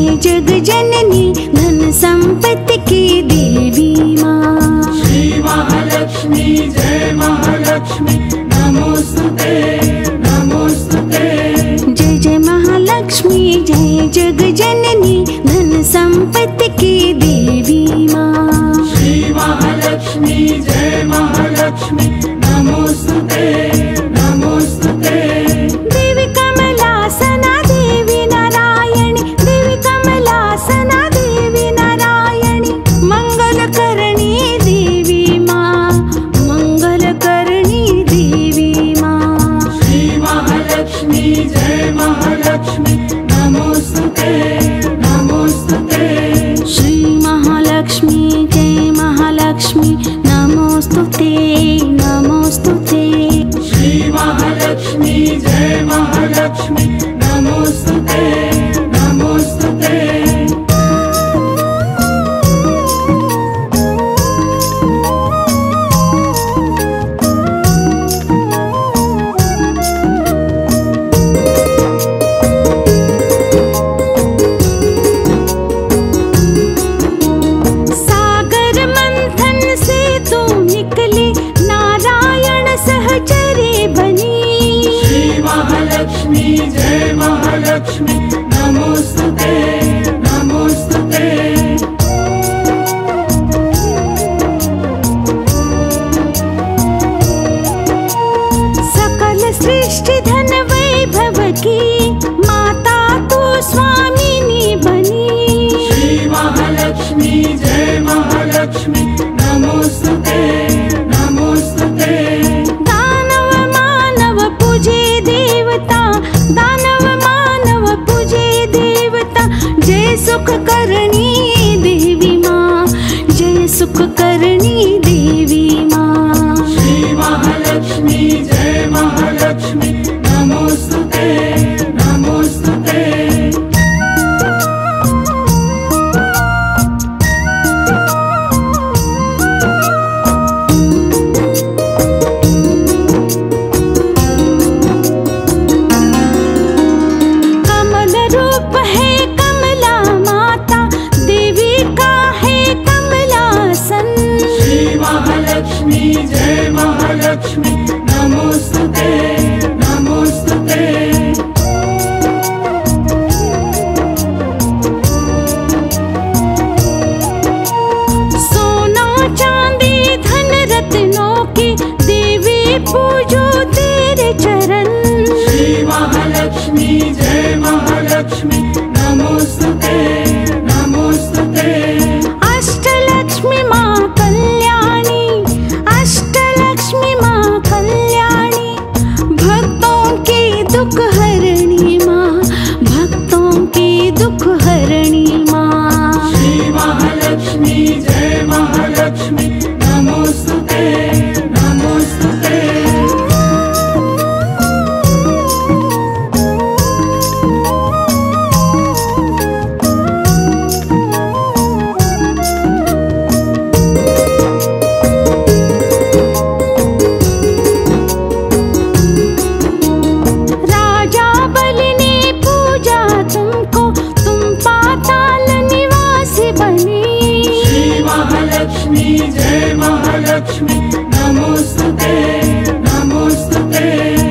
जय जग जननी धन संपत्ति की देवी माँ। श्री महालक्ष्मी जय महालक्ष्मी नमोस्तुते नमोस्तुते। जय जय महालक्ष्मी जय जग जननी धन संपत्ति की देवी माँ। श्री महालक्ष्मी जय महालक्ष्मी नमोस्तुते नमोस्तुते। देवी कमलासना देवी नारायणी, देवी कमलासना देवी नारायणी, मंगलकरणी देवी माँ, मंगलकरणी देवी माँ। श्री महालक्ष्मी जय महालक्ष्मी नमोस्तुते नमोस्तुते। श्री महालक्ष्मी जय महालक्ष्मी नमोस्तुते नमोस्तुते। श्री महालक्ष्मी जय महालक्ष्मी नमोस्तुते नमोस्तुते। सागर मंथन से तू निकली, नारायण सहचरी बनी। श्री महालक्ष्मी जय महालक्ष्मी नमोस्तुते नमोस्तुते। सकल सृष्टि धन वैभव की माता तू स्वामिनी बनी। श्री महालक्ष्मी जय महालक्ष्मी नमोस्तुते नमोस्तुते। दानव मानव पूजे देवता, दानव मानव पूजे देवता, जय सुख करणी देवी माँ, जय सुख करणी देवी माँ। श्री महालक्ष्मी जय महालक्ष्मी नमोस्तुते नमोस्तुते। कमल रूप है कमला माता, देवी का है कमलासन। श्री महालक्ष्मी जय महालक्ष्मी नमोस्तुते नमोस्तुते। सोना चांदी धन रत्नों की देवी पूजो तेरे चरण। श्री महालक्ष्मी जय महालक्ष्मी नमोस्तुते नमोस्तुते। अष्टलक्ष्मी माँ कल्याणी, अष्टलक्ष्मी माँ कल्याणी, भक्तों के दुख हरणी माँ, भक्तों के दुख हरणी माँ। श्री महालक्ष्मी जय महालक्ष्मी नमोस्तुते नमोस्तुते। राजा बलि ने पूजा तुमको, तुम पाताल निवासी बनी। श्री महालक्ष्मी जय महालक्ष्मी नमोस्तुते नमोस्तुते।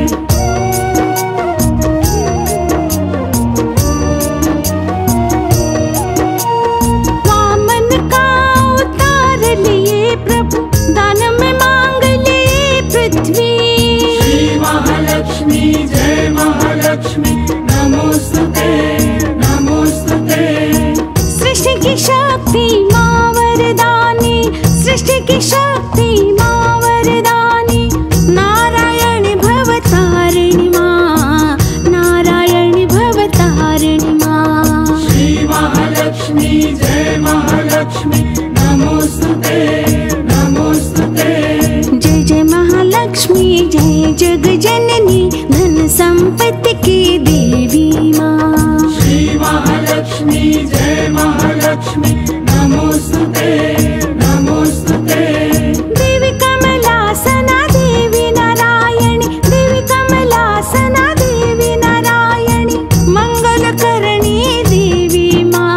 वामन का अवतार लिए प्रभु, दान में मांग लिए पृथ्वी। श्री महालक्ष्मी जय महालक्ष्मी नमोस्तुते नमोस्तुते। सृष्टि की शक्ति माँ वरदानी, सृष्टि की शक्ति माँ वरदानी, नारायण भवतारिणी माँ, नारायण भवतारिणी माँ। श्री महालक्ष्मी जय महालक्ष्मी नमोस्तुते नमोस्तुते। जय जय महालक्ष्मी जय जग जननी धन संपत्ति की देवी माँ। श्री महालक्ष्मी जय महालक्ष्मी नमोस्तुते नमोस्तुते। देवी कमलासना देवी नारायणी, देवी कमलासना देवी नारायणी, मंगलकरणी देवी माँ,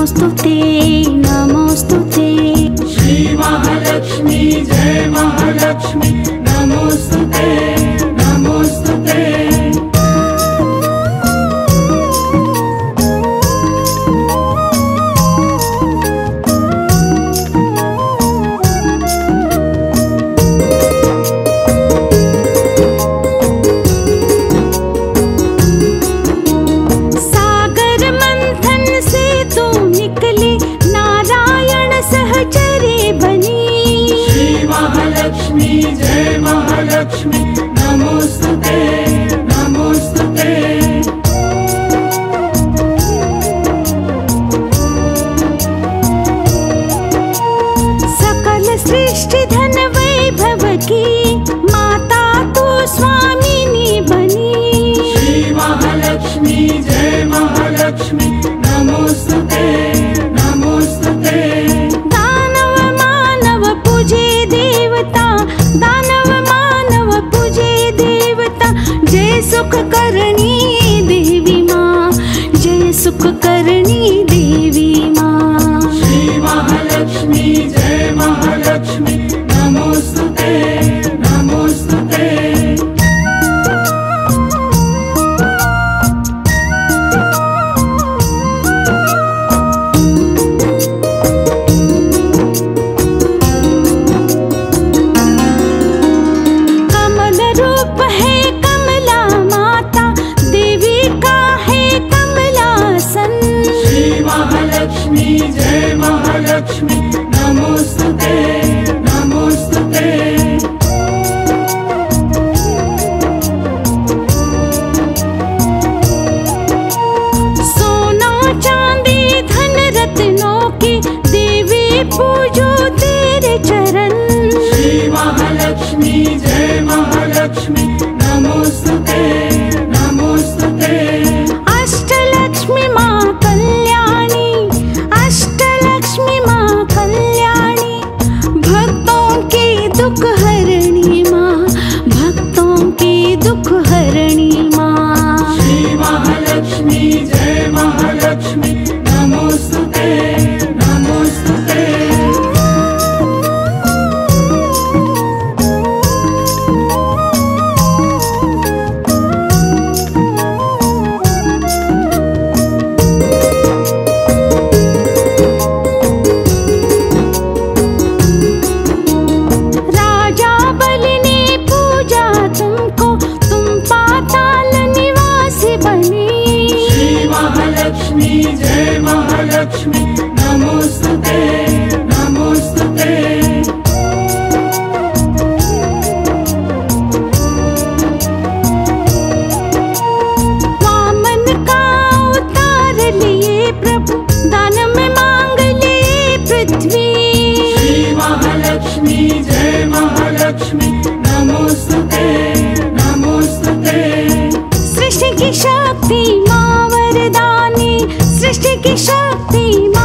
नमोस्तुते नमोस्तुते। श्री महालक्ष्मी जय महालक्ष्मी नमोस्तुते नमोस्तुते। महालक्ष्मी जय महालक्ष्मी नमोस्तुते नमोस्तुते। सकल सृष्टि धन वैभव की माता तू स्वामिनी बनी। श्री महालक्ष्मी जय महालक्ष्मी नमोस्तुते नमोस्तुते। दानव मानव पूजे देवता, दानव मानव पूजे देवता। जय सुख करणी देवी माँ, जय सुख करणी देवी माँ। श्री महालक्ष्मी जय महालक्ष्मी नमोस्तुते नमोस्तुते। महालक्ष्मी जय महालक्ष्मी नमोस्तुते नमोस्तुते। सोना चांदी धन रत्नों की देवी पूजो तेरे चरण। श्री महालक्ष्मी जय महालक्ष्मी नमोस्तुते नमोस्तुते। अष्टलक्ष्मी माँ कल्याणी, अष्टलक्ष्मी माँ कल्याणी। भक्तों की दुख हरणी माँ, भक्तों की दुख हरणी माँ। श्री महालक्ष्मी जय महालक्ष्मी नमोस्तुते नमोस्तुते। महालक्ष्मी जय महालक्ष्मी नमोस्तुते नमोस्तुते। वामन का अवतार लिए प्रभु, दान में मांग लिए पृथ्वी। श्री महालक्ष्मी जय महालक्ष्मी नमोस्तुते नमोस्तुते। सृष्टि की शक्ति माँ वरदानी, सृष्टि की शक्ति